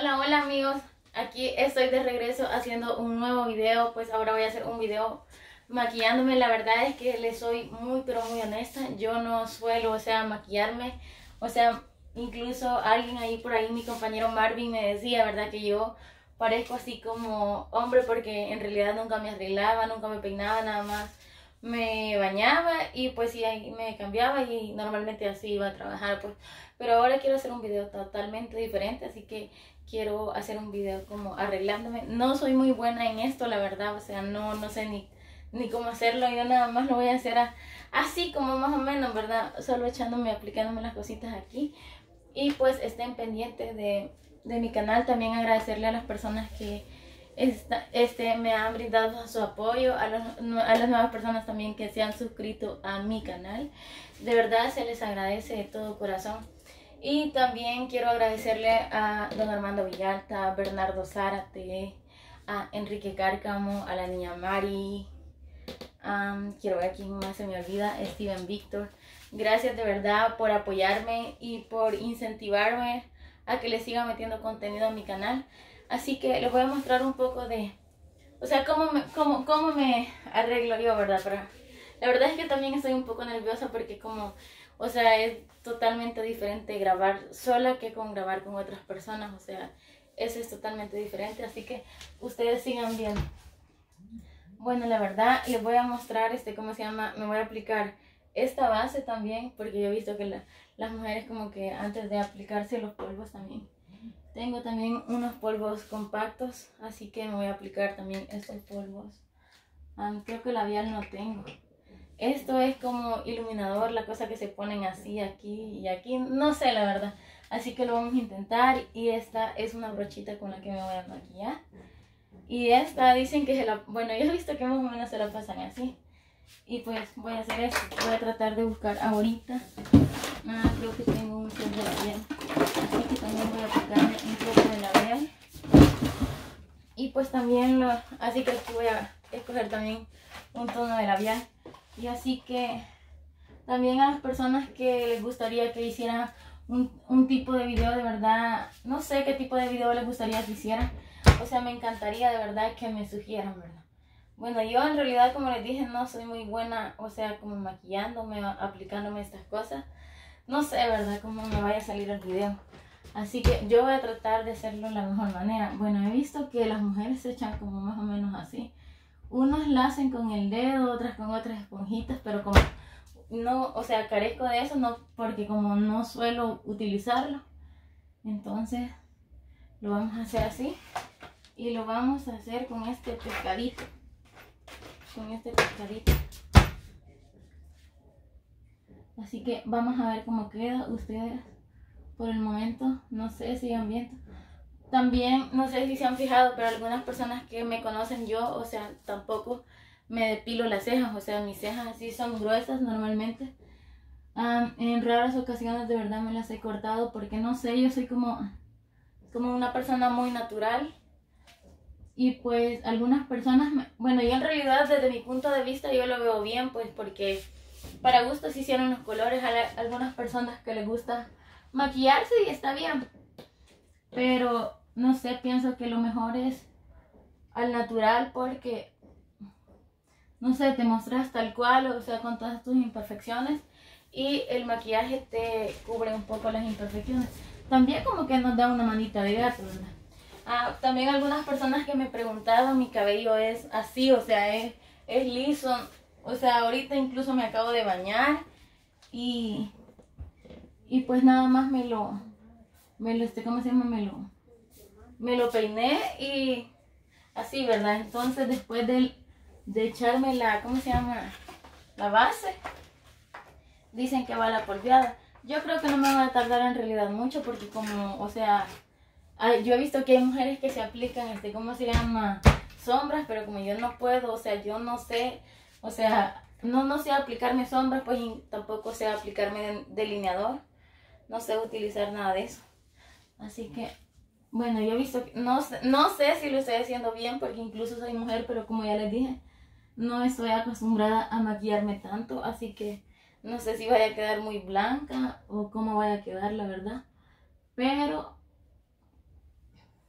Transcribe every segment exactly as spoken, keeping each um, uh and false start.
Hola, hola amigos, aquí estoy de regreso haciendo un nuevo video. Pues ahora voy a hacer un video maquillándome. La verdad es que les soy muy pero muy honesta, yo no suelo, o sea, maquillarme. O sea, incluso alguien ahí por ahí, mi compañero Marvin, me decía, ¿verdad?, que yo parezco así como hombre, porque en realidad nunca me arreglaba, nunca me peinaba, nada más me bañaba y pues sí, ahí me cambiaba y normalmente así iba a trabajar. Pues pero ahora quiero hacer un video totalmente diferente, así que quiero hacer un video como arreglándome. No soy muy buena en esto, la verdad, o sea, no, no sé ni, ni cómo hacerlo. Yo nada más lo voy a hacer a, así como más o menos, ¿verdad? Solo echándome, aplicándome las cositas aquí. Y pues estén pendientes de, de mi canal. También agradecerle a las personas que esta, este, me han brindado su apoyo, a, los, a las nuevas personas también que se han suscrito a mi canal. De verdad se les agradece de todo corazón. Y también quiero agradecerle a don Armando Villalta, a Bernardo Zárate, a Enrique Cárcamo, a la niña Mari, um, quiero ver a quién más se me olvida, Steven Víctor. Gracias de verdad por apoyarme y por incentivarme a que les siga metiendo contenido a mi canal. Así que les voy a mostrar un poco de, o sea, cómo me, cómo, cómo me arreglo yo, ¿verdad? Pero la verdad es que también estoy un poco nerviosa porque como, o sea, es totalmente diferente grabar sola que con grabar con otras personas. O sea, eso es totalmente diferente, así que ustedes sigan viendo. Bueno, la verdad les voy a mostrar, este, ¿cómo se llama? Me voy a aplicar esta base también, porque yo he visto que la, las mujeres como que antes de aplicarse los polvos también. Tengo también unos polvos compactos, así que me voy a aplicar también estos polvos. Um, creo que labial no tengo. Esto es como iluminador, la cosa que se ponen así aquí y aquí, no sé la verdad. Así que lo vamos a intentar. Y esta es una brochita con la que me voy a maquillar. Y esta dicen que se la, bueno, yo he visto que más o menos se la pasan así. Y pues voy a hacer esto, voy a tratar de buscar ahorita. Ah, creo que tengo un poco de labial, así que también voy a aplicarme un poco de labial. Y pues también lo, así que aquí voy a escoger también un tono de labial. Y así que también a las personas que les gustaría que hiciera un, un tipo de video, de verdad, no sé qué tipo de video les gustaría que hiciera. O sea, me encantaría de verdad que me sugieran, ¿verdad? Bueno, yo en realidad, como les dije, no soy muy buena, o sea, como maquillándome, aplicándome estas cosas. No sé, ¿verdad?, cómo me vaya a salir el video. Así que yo voy a tratar de hacerlo de la mejor manera. Bueno, he visto que las mujeres se echan como más o menos así. Unos la hacen con el dedo, otras con otras esponjitas, pero como no, o sea, carezco de eso, no, porque como no suelo utilizarlo, entonces lo vamos a hacer así. Y lo vamos a hacer con este pescadito. Con este pescadito. Así que vamos a ver cómo queda. Ustedes por el momento, no sé, sigan viendo. También, no sé si se han fijado, pero algunas personas que me conocen, yo, o sea, tampoco me depilo las cejas. O sea, mis cejas así son gruesas normalmente. Um, en raras ocasiones de verdad me las he cortado porque no sé, yo soy como, como una persona muy natural. Y pues algunas personas, me, bueno, yo en realidad desde mi punto de vista yo lo veo bien, pues porque para gusto se hicieron los colores. A, la, a algunas personas que les gusta maquillarse y está bien, pero no sé, pienso que lo mejor es al natural, porque no sé, te mostras tal cual, o sea, con todas tus imperfecciones, y el maquillaje te cubre un poco las imperfecciones. También como que nos da una manita de gato, ¿verdad? Ah, también algunas personas que me preguntaban, mi cabello es así, o sea, es, es liso. O sea, ahorita incluso me acabo de bañar y, y pues nada más me lo, me lo, este, ¿cómo se llama? Me lo, me lo peiné y así, ¿verdad? Entonces después de, de echarme la, ¿cómo se llama? La base, dicen que va la polveada. Yo creo que no me va a tardar en realidad mucho, porque como, o sea, yo he visto que hay mujeres que se aplican, este, ¿cómo se llama? Sombras, pero como yo no puedo, o sea, yo no sé, o sea, no, no sé aplicarme sombras, pues tampoco sé aplicarme delineador, no sé utilizar nada de eso. Así que, bueno, yo he visto, que, no, no sé si lo estoy haciendo bien, porque incluso soy mujer, pero como ya les dije, no estoy acostumbrada a maquillarme tanto, así que no sé si vaya a quedar muy blanca o cómo vaya a quedar, la verdad. Pero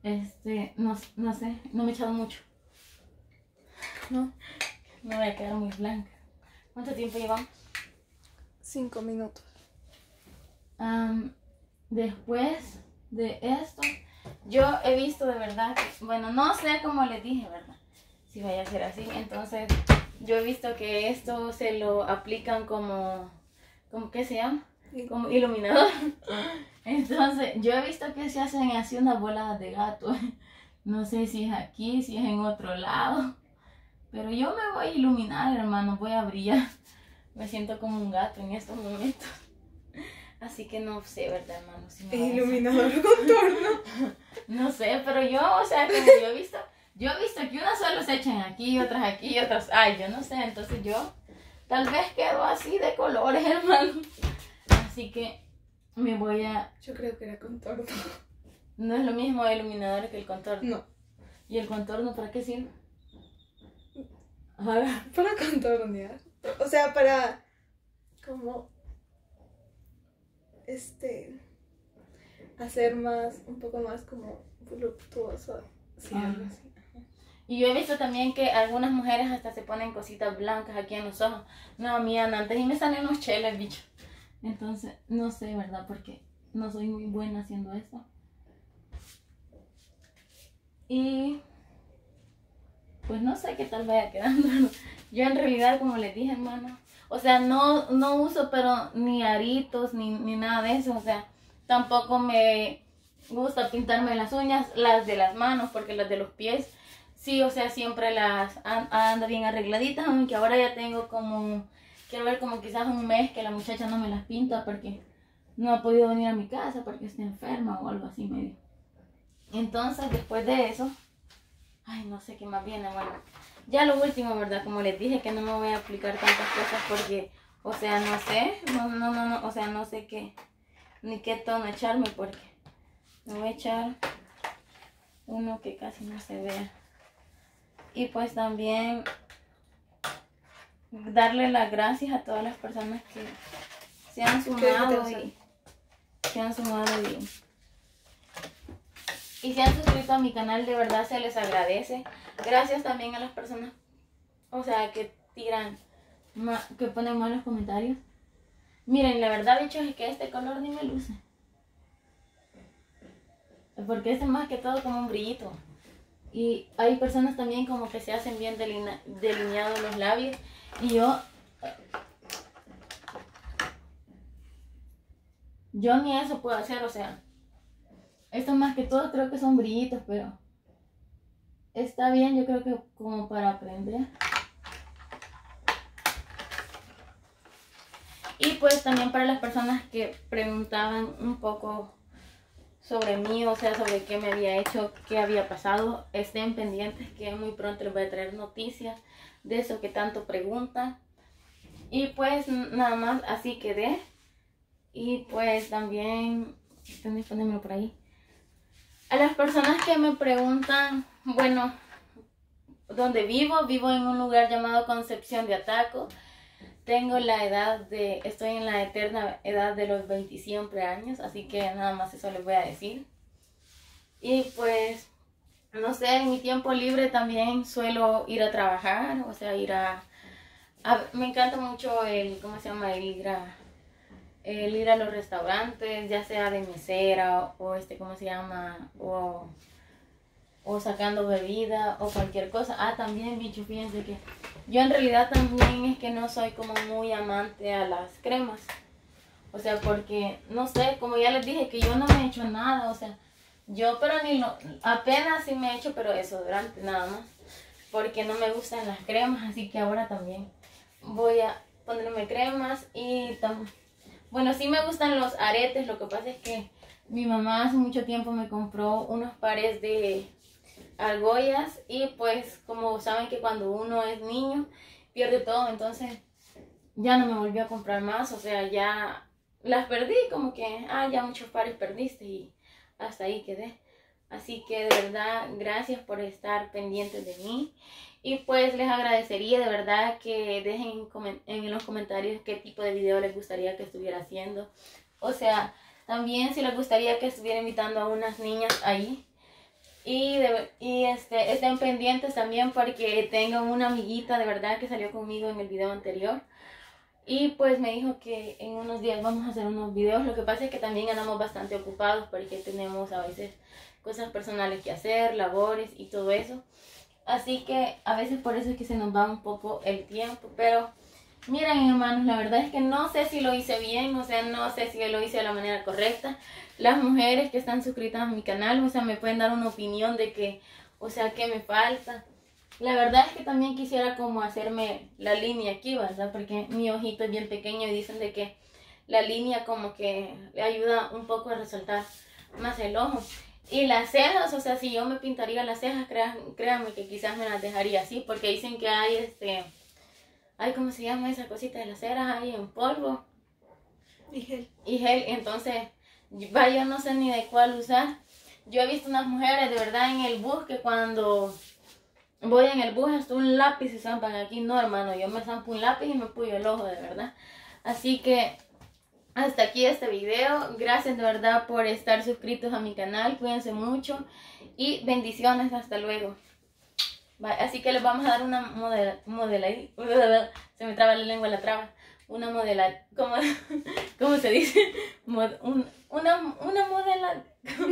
Este, no, no sé, no me he echado mucho. No. Me voy a quedar muy blanca. ¿Cuánto tiempo llevamos? Cinco minutos. Um, después de esto, yo he visto de verdad, que, bueno, no sé cómo les dije, ¿verdad? Si vaya a ser así. Entonces, yo he visto que esto se lo aplican como, ¿cómo qué se llama? Como iluminador. Entonces, yo he visto que se hacen así unas bolas de gato. No sé si es aquí, si es en otro lado. Pero yo me voy a iluminar, hermano, voy a brillar. Me siento como un gato en estos momentos. Así que no sé, ¿verdad, hermano? Si me iluminador contorno. No sé, pero yo, o sea, como yo he visto, yo he visto que unas solo se echan aquí, otras aquí, otras, ay, yo no sé, entonces yo tal vez quedo así de colores, hermano. Así que me voy a... Yo creo que era contorno. No es lo mismo el iluminador que el contorno. No. ¿Y el contorno para qué sirve? Ajá. Para contornear. O sea, para como este hacer más, un poco más como voluptuoso. Sí, Ah. algo así. Y yo he visto también que algunas mujeres hasta se ponen cositas blancas aquí en los ojos. No, mía, antes y me salen unos cheles, bicho. Entonces, no sé, ¿verdad? Porque no soy muy buena haciendo esto. Y pues no sé qué tal vaya quedando. Yo en realidad, como les dije, hermano, o sea, no, no uso pero ni aritos ni, ni nada de eso. O sea, tampoco me gusta pintarme las uñas, las de las manos, porque las de los pies, sí, o sea, siempre las ando bien arregladitas, aunque ahora ya tengo como, quiero ver como quizás un mes que la muchacha no me las pinta porque no ha podido venir a mi casa porque está enferma o algo así medio. Entonces, después de eso, ay, no sé qué más viene, bueno. Ya lo último, ¿verdad? Como les dije que no me voy a aplicar tantas cosas porque, o sea, no sé, no, no, no, no, o sea, no sé qué, ni qué tono echarme porque me voy a echar uno que casi no se vea. Y pues también darle las gracias a todas las personas que se han sumado y se han sumado y, y se han suscrito a mi canal, de verdad se les agradece. Gracias también a las personas, o sea, que tiran, que ponen malos comentarios. Miren, la verdad, bichos, es que este color ni me luce. Porque este es más que todo como un brillito. Y hay personas también como que se hacen bien deline delineados los labios. Y yo... Yo ni eso puedo hacer, o sea... Esto más que todo creo que son brillitos, pero... Está bien, yo creo que como para aprender. Y pues también para las personas que preguntaban un poco sobre mí, o sea, sobre qué me había hecho, qué había pasado, estén pendientes que muy pronto les voy a traer noticias de eso que tanto preguntan. Y pues nada más así quedé. Y pues también, tenés que ponérmelo por ahí. A las personas que me preguntan, bueno, ¿dónde vivo? Vivo en un lugar llamado Concepción de Ataco. Tengo la edad de, estoy en la eterna edad de los veintisiete años, así que nada más eso les voy a decir. Y pues, no sé, en mi tiempo libre también suelo ir a trabajar, o sea, ir a, a me encanta mucho el, ¿cómo se llama? El ir a, el ir a los restaurantes, ya sea de mesera o este, ¿cómo se llama? O... o sacando bebida o cualquier cosa. Ah, también, bicho, fíjense que yo en realidad también es que no soy como muy amante a las cremas. O sea, porque, no sé, como ya les dije, que yo no me he hecho nada, o sea, yo pero ni lo, apenas sí me he hecho, pero desodorante nada más. Porque no me gustan las cremas, así que ahora también voy a ponerme cremas y tam bueno, sí me gustan los aretes, lo que pasa es que mi mamá hace mucho tiempo me compró unos pares de argollas y pues como saben que cuando uno es niño pierde todo, entonces ya no me volvió a comprar más, o sea, ya las perdí, como que, ah, ya muchos pares perdiste y hasta ahí quedé. Así que de verdad, gracias por estar pendientes de mí. Y pues les agradecería de verdad que dejen en los comentarios qué tipo de video les gustaría que estuviera haciendo. O sea, también si les gustaría que estuviera invitando a unas niñas ahí. Y, de, y este, estén pendientes también porque tengo una amiguita de verdad que salió conmigo en el video anterior. Y pues me dijo que en unos días vamos a hacer unos videos. Lo que pasa es que también andamos bastante ocupados porque tenemos a veces cosas personales que hacer, labores y todo eso. Así que a veces por eso es que se nos va un poco el tiempo. Pero miren, hermanos, la verdad es que no sé si lo hice bien, o sea, no sé si lo hice de la manera correcta. Las mujeres que están suscritas a mi canal, o sea, me pueden dar una opinión de que, o sea, qué me falta. La verdad es que también quisiera como hacerme la línea aquí, ¿verdad? Porque mi ojito es bien pequeño y dicen de que la línea como que le ayuda un poco a resaltar más el ojo. Y las cejas, o sea, si yo me pintaría las cejas, créan, créanme que quizás me las dejaría así, porque dicen que hay este... Ay, ¿cómo se llama esa cosita de las ceras? Ahí en polvo. Y gel. Y gel, entonces, vaya, no sé ni de cuál usar. Yo he visto unas mujeres de verdad en el bus que cuando voy en el bus hasta un lápiz se zampan aquí. No, hermano, yo me zampo un lápiz y me puyo el ojo, de verdad. Así que hasta aquí este video. Gracias de verdad por estar suscritos a mi canal. Cuídense mucho y bendiciones. Hasta luego. Bye. Así que les vamos a dar una modela, modela, se me traba la lengua, la traba, una modela, ¿cómo, cómo se dice? Mod, un, una, una modela,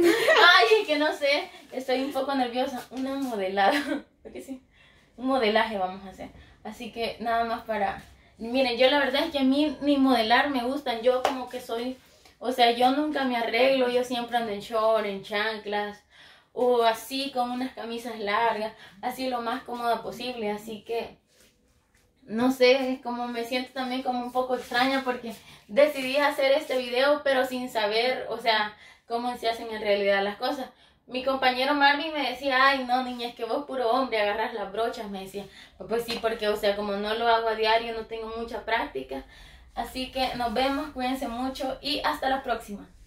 ay, que no sé, estoy un poco nerviosa, una modelada, porque sí, un modelaje vamos a hacer. Así que nada más para, miren, yo la verdad es que a mí ni modelar me gustan, yo como que soy, o sea, yo nunca me arreglo, yo siempre ando en short, en chanclas, o así con unas camisas largas, así lo más cómoda posible. Así que no sé, es como me siento también como un poco extraña porque decidí hacer este video pero sin saber, o sea, cómo se hacen en realidad las cosas. Mi compañero Marvin me decía, ay no niña, es que vos puro hombre agarras las brochas, me decía. Pues sí, porque o sea, como no lo hago a diario, no tengo mucha práctica. Así que nos vemos, cuídense mucho y hasta la próxima.